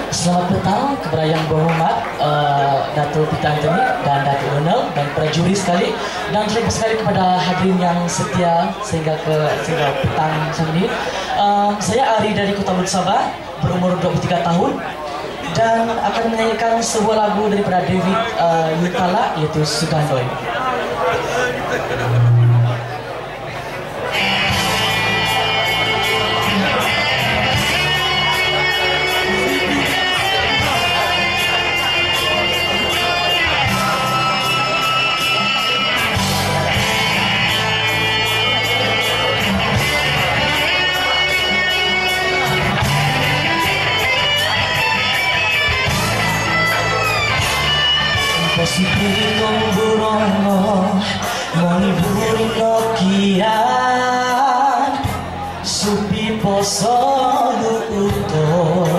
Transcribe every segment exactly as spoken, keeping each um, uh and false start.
Selamat petang kepada yang berhormat uh, Datuk P P A N G dan Datuk Donald dan para juri sekali, dan terima kasih sekali kepada hadirin yang setia sehingga ke sehingga petang macam ini. Uh, saya Arie dari Kota Belud, Sabah, berumur dua puluh tiga tahun dan akan menyanyikan sebuah lagu daripada David uh, Yutala, iaitu Sugandoi. Pasipulong burongo moniburi no kian supi poso luto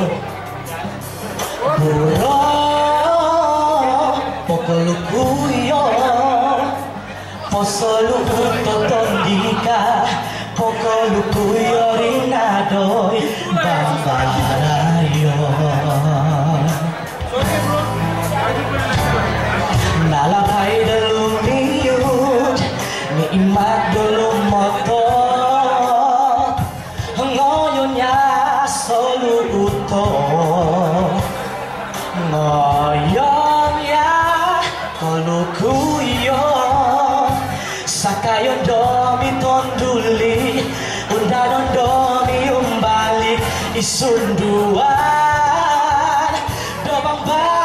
burong pokolu kuyo poso luto tondika pokolu kuyo rinadoi bambarayo nalapay dalong niyot ni imat dalong moto ngayon niya soluto ngayon niya kolukuyo sakayon domi tonduli undanon domi umbalik isunduan dobang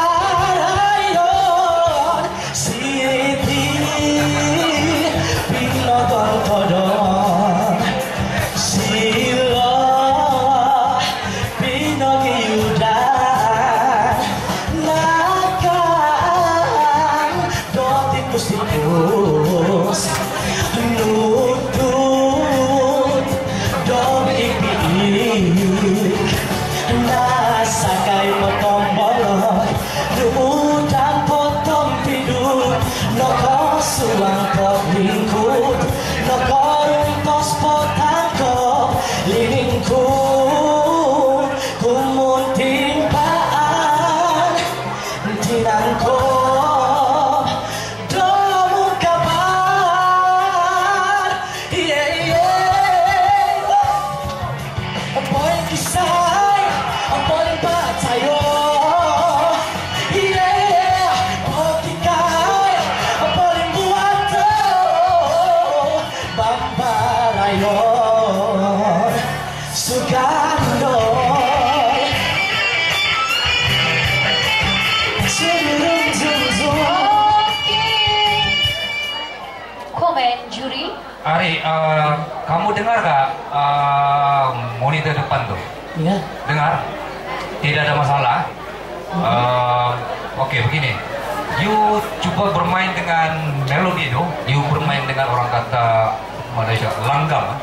Arie, uh, kamu dengar gak uh, monitor depan tuh? Iya. Dengar? Tidak ada masalah. Uh, Oke, okay, begini. You coba bermain dengan melodi itu. You bermain dengan orang kata Malaysia langgam.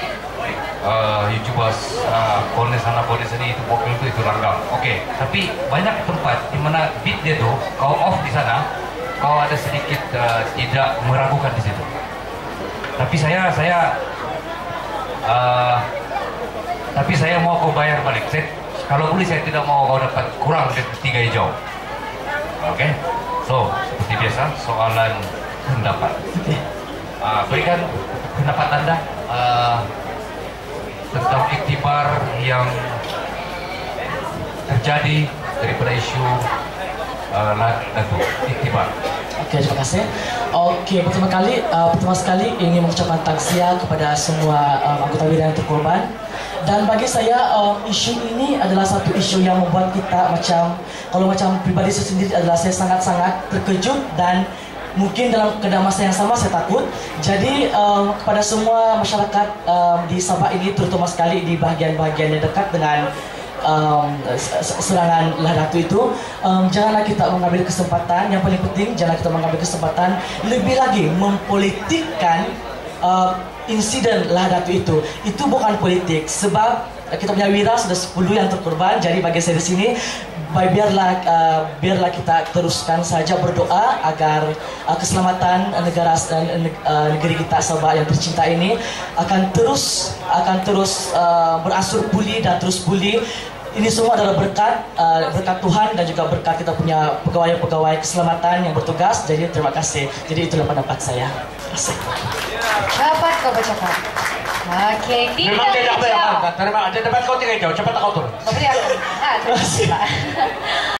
Uh, you coba uh, kone sana kone sini itu vokal itu itu langgam. Oke. Okay. Tapi banyak tempat di mana beat dia tuh kau off di sana, kau ada sedikit uh, tidak meragukan di situ. Tapi saya, saya, uh, tapi saya mau kau bayar balik. Saya, kalau boleh saya tidak mau kau dapat kurang dari tiga hijau. Oke, okay? So seperti biasa soalan pendapat. Uh, berikan pendapat anda uh, tentang iktibar yang terjadi daripada isu uh, lagu iktibar. Oke, terima kasih. Oke, pertama kali, uh, pertama sekali ingin mengucapkan takziah kepada semua uh, anggota W I R yang terkorban. Dan bagi saya, uh, isu ini adalah satu isu yang membuat kita macam, kalau macam pribadi saya sendiri adalah saya sangat-sangat terkejut dan mungkin dalam keadaan masa yang sama saya takut. Jadi um, kepada semua masyarakat um, di Sabah ini, terutama sekali di bahagian-bahagian yang dekat dengan Um, serangan Lahadatu itu, um, janganlah kita mengambil kesempatan. Yang paling penting, janganlah kita mengambil kesempatan lebih lagi mempolitikkan uh, insiden Lahadatu itu. Itu bukan politik, sebab kita punya wira sudah sepuluh yang terkorban. Jadi bagi saya di sini, baik biarlah uh, biarlah kita teruskan saja berdoa agar uh, keselamatan negara uh, negeri kita Sabah yang tercinta ini akan terus akan terus uh, beransur pulih dan terus pulih. ini semua adalah berkat uh, berkat Tuhan dan juga berkat kita punya pegawai-pegawai keselamatan yang bertugas. Jadi terima kasih. Jadi itulah pendapat saya. Terima kasih. Dapat kau bercakap. Okey, tidak Memang tidak apa hijau. yang ada. Terima ada dapat kau tiga hijau. Cepat kau turun. Kau beri aku. Ah, terima kasih Pak.